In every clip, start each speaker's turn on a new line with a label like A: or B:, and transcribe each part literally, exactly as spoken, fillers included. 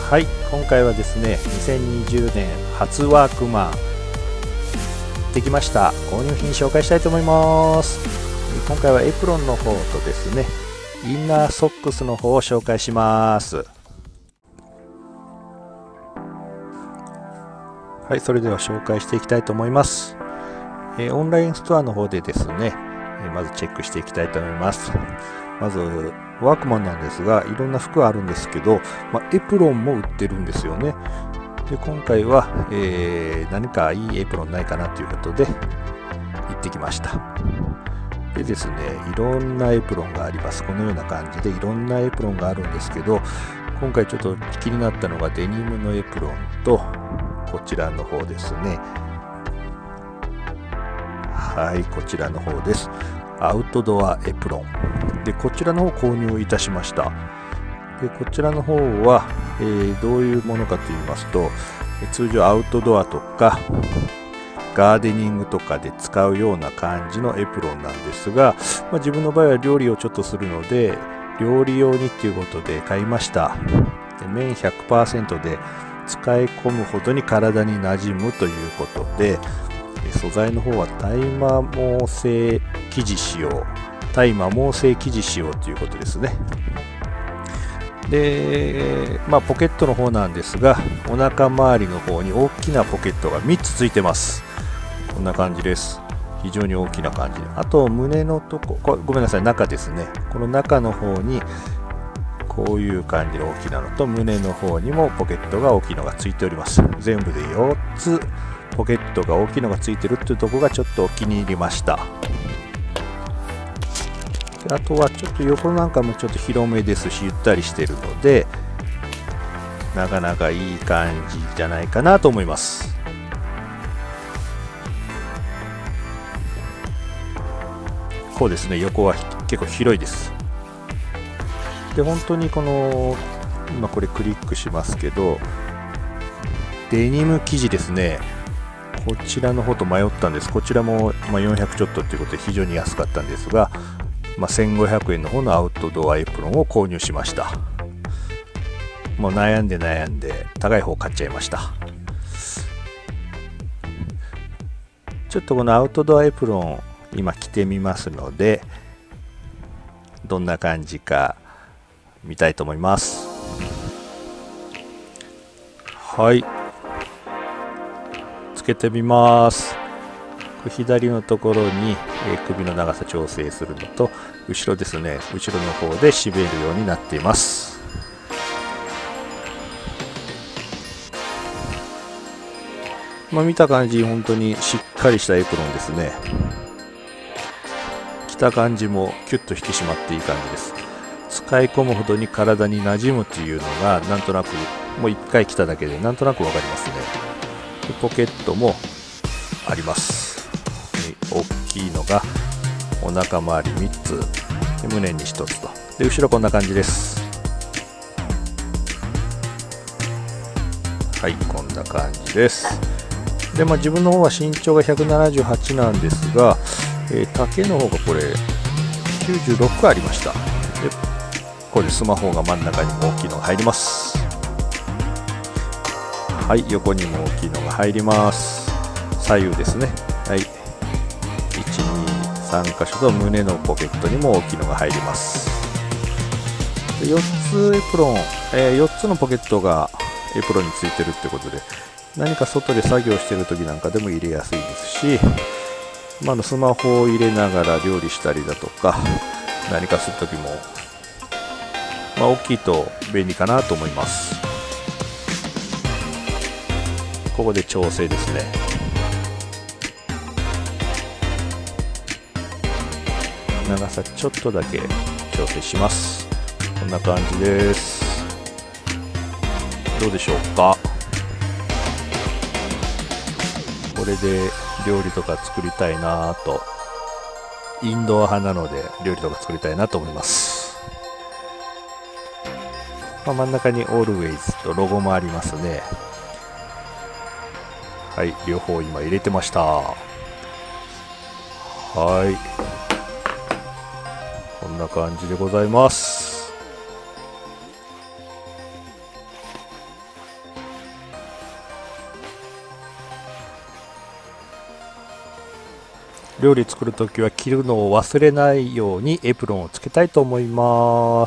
A: はい、今回はですね、にせんにじゅうねん初ワークマンできました購入品紹介したいと思います。今回はエプロンの方とですね、インナーソックスの方を紹介します。はい、それでは紹介していきたいと思います。えー、オンラインストアの方でですね、えー、まずチェックしていきたいと思います。まずワークマンなんですが、いろんな服あるんですけど、まあ、エプロンも売ってるんですよね。で今回は、えー、何かいいエプロンないかなということで行ってきました。でですね、いろんなエプロンがあります。このような感じでいろんなエプロンがあるんですけど、今回ちょっと気になったのがデニムのエプロンとこちらの方ですね。はい、こちらの方です。アウトドアエプロンで、こちらの方購入いたしました。でこちらの方は、えー、どういうものかと言いますと、通常アウトドアとかガーデニングとかで使うような感じのエプロンなんですが、まあ、自分の場合は料理をちょっとするので料理用にっていうことで買いました。で綿 ひゃくパーセント で使い込むほどに体に馴染むということで、素材の方は大摩耗製生地使用大摩耗製生地使用ということですね。で、まあ、ポケットの方なんですが、お腹周りの方に大きなポケットがみっつついてます。こんな感じです。非常に大きな感じ。あと胸のとこ、これごめんなさい、中ですね。この中の方にこういう感じの大きなのと、胸の方にもポケットが大きいのがついております。全部でよっつポケットが大きいのがついてるっていうところがちょっとお気に入りました。であとはちょっと横なんかもちょっと広めですし、ゆったりしてるのでなかなかいい感じじゃないかなと思います。こうですね、横は結構広いです。で本当にこの今これクリックしますけど、デニム生地ですね。こちらの方と迷ったんです。こちらもまあよんひゃくちょっとということで非常に安かったんですが、まあ、せんごひゃくえんの方のアウトドアエプロンを購入しました。もう悩んで悩んで高い方買っちゃいました。ちょっとこのアウトドアエプロン今着てみますので、どんな感じか見たいと思います。はい、つけてみます。左のところに、えー、首の長さ調整するのと、後ろですね、後ろの方で締めるようになっています。まあ、見た感じ本当にしっかりしたエプロンですね。着た感じもキュッと引き締まっていい感じです。使い込むほどに体に馴染むというのがなんとなくもういっかい着ただけでなんとなく分かりますね。でポケットもあります。大きいのがお腹周りみっつで胸にひとつと、で後ろこんな感じです。はい、こんな感じです。で、まあ、自分の方は身長がひゃくななじゅうはちなんですが、えー、丈の方がこれきゅうじゅうろくありました。でこれスマホが真ん中にも大きいのが入ります。はい、横にも大きいのが入ります。左右ですね。はい、いち、に、さん箇所と胸のポケットにも大きいのが入ります。でよっつエプロン、えー、よっつのポケットがエプロンについてるってことで、何か外で作業してる時なんかでも入れやすいですし、まあ、スマホを入れながら料理したりだとか何かする時も、まあ、大きいと便利かなと思います。ここで調整ですね。長さちょっとだけ調整します。こんな感じです。どうでしょうか。これで料理とか作りたいなと、インドア派なので料理とか作りたいなと思います。まあ、真ん中に Always とロゴもありますね。はい、両方今入れてました。はい、こんな感じでございます。 料理作るときは着るのを忘れないようにエプロンをつけたいと思います。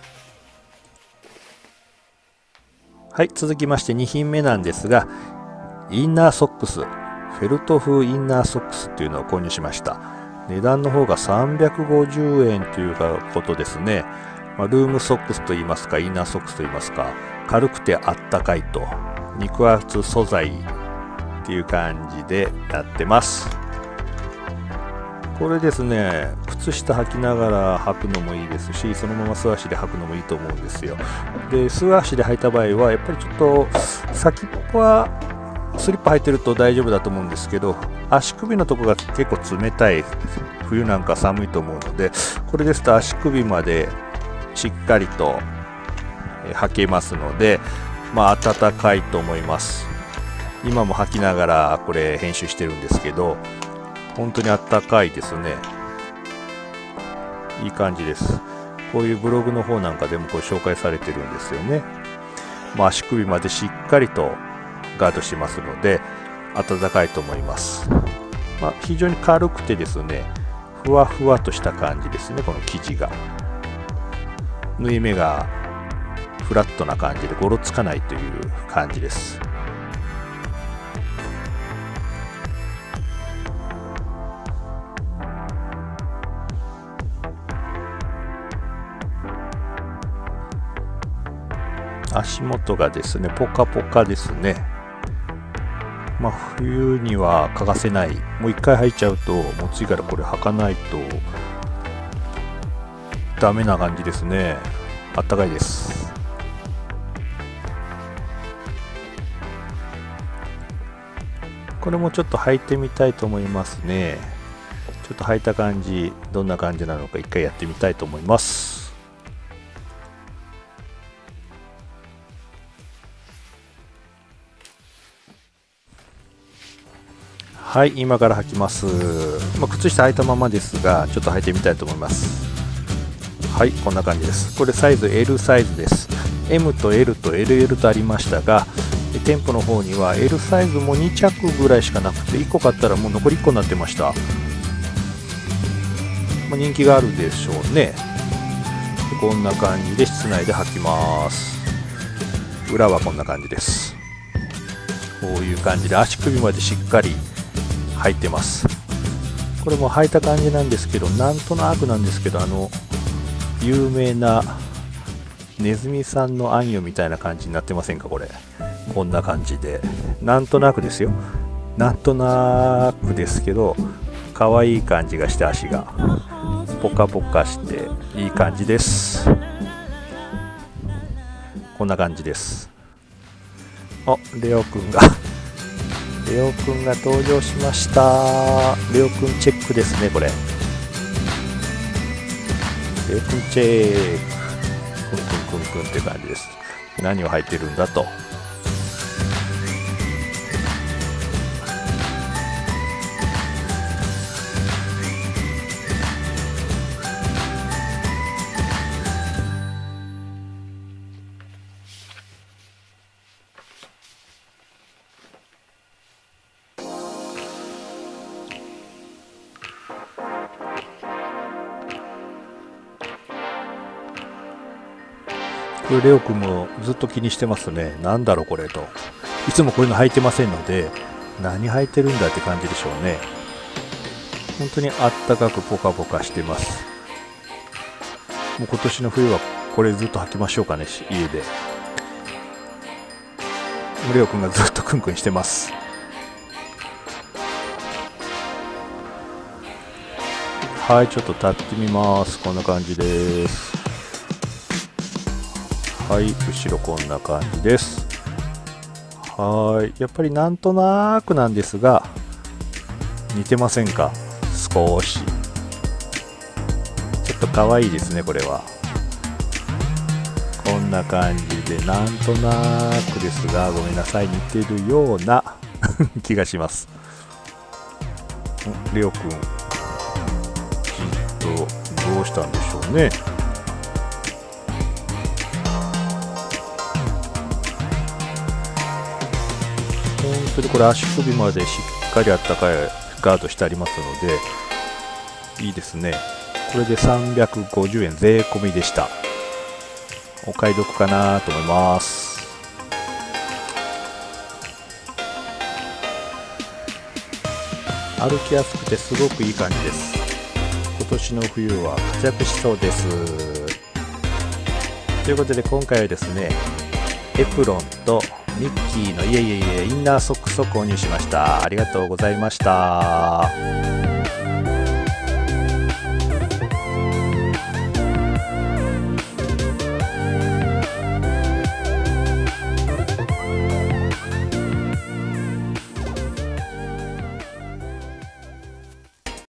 A: はい、続きましてに品目なんですが、インナーソックス、フェルト風インナーソックスっていうのを購入しました。値段の方がさんびゃくごじゅうえんということですね。まあ、ルームソックスといいますか、インナーソックスといいますか、軽くてあったかいと、肉厚素材っていう感じでなってます。これですね、靴下履きながら履くのもいいですし、そのまま素足で履くのもいいと思うんですよ。で、素足で履いた場合はやっぱりちょっと先っぽはスリッパ履いてると大丈夫だと思うんですけど、足首のとこが結構冷たい、冬なんか寒いと思うので、これですと足首までしっかりと履けますので、まあ暖かいと思います。今も履きながらこれ編集してるんですけど、本当にあったかいですね。いい感じです。こういうブログの方なんかでもこう紹介されてるんですよね。まあ、足首までしっかりとガードしてますので暖かいと思います。まあ、非常に軽くてですね、ふわふわとした感じですね。この生地が縫い目がフラットな感じでゴロつかないという感じです。足元がですね、ポカポカですね。まあ、冬には欠かせない。もう一回履いちゃうと、もう次からこれ履かないとダメな感じですね。あったかいです。これもちょっと履いてみたいと思いますね。ちょっと履いた感じ、どんな感じなのか一回やってみたいと思います。はい、今から履きます。まあ、靴下履いたままですが、ちょっと履いてみたいと思います。はい、こんな感じです。これサイズ エル サイズです。エム と エル と エルエル とありましたが、店舗の方には エル サイズもに着ぐらいしかなくて、いっこ買ったらもう残りいっこになってました。まあ、人気があるでしょうね。こんな感じで室内で履きます。裏はこんな感じです。こういう感じで足首までしっかり履いてます。これも履いた感じなんですけど、なんとなくなんですけど、あの有名なネズミさんのあんよみたいな感じになってませんか。これこんな感じで、なんとなくですよ、なんとなくですけど可愛い感じがして、足がポカポカしていい感じです。こんな感じです。あ、レオくんがレオくんが登場しました。レオくんチェックですね。これレオくんチェック、くんくんくんくんって感じです。何を履いてるんだと。これレオくんもずっと気にしてますね。なんだろうこれと。いつもこういうの履いてませんので、何履いてるんだって感じでしょうね。本当にあったかくポカポカしてます。もう今年の冬はこれずっと履きましょうかね、家で。レオくんがずっとクンクンしてます。はい、ちょっと立ってみます。こんな感じです。はい、後ろこんな感じです。はい、やっぱりなんとなくなんですが似てませんか。少しちょっと可愛いですね。これはこんな感じで、なんとなくですが、ごめんなさい、似てるような気がします。レオくん、じっとどうしたんでしょうね。本当にこれ足首までしっかりあったかいガードしてありますのでいいですね。これでさんびゃくごじゅうえん税込みでした。お買い得かなと思います。歩きやすくてすごくいい感じです。今年の冬は活躍しそうです。ということで今回はですね、エプロンとミッキーのいえいえいえインナーソックスを購入しました。ありがとうございました。